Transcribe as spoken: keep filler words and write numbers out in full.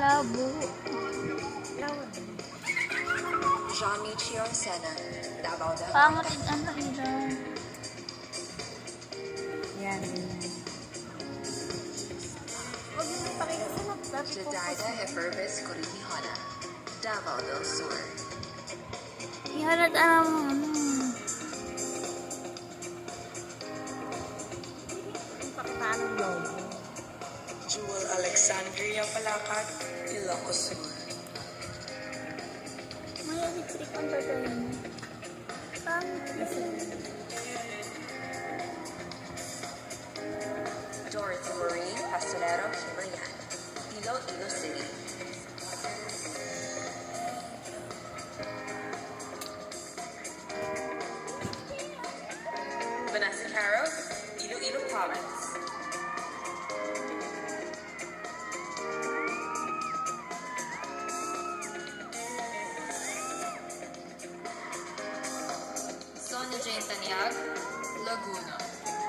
Labo. Jean-Michel Arsena, Davao del Pangatid ang nakita. Yan, yan. Huwag mo ipakita sa laptop. Jedidah Heferbis Corihihana, Davao del Sur. Ihalat ang ano. Pakitaan ng logo. Jewel Alexandria Palacat, Ilocos Sur. May electric ang pagkain. Dorothy Marie Pastorero Himayan, Iloilo City. Vanessa Caro, Iloilo Province. Sonia Jane Tanyag, Laguna.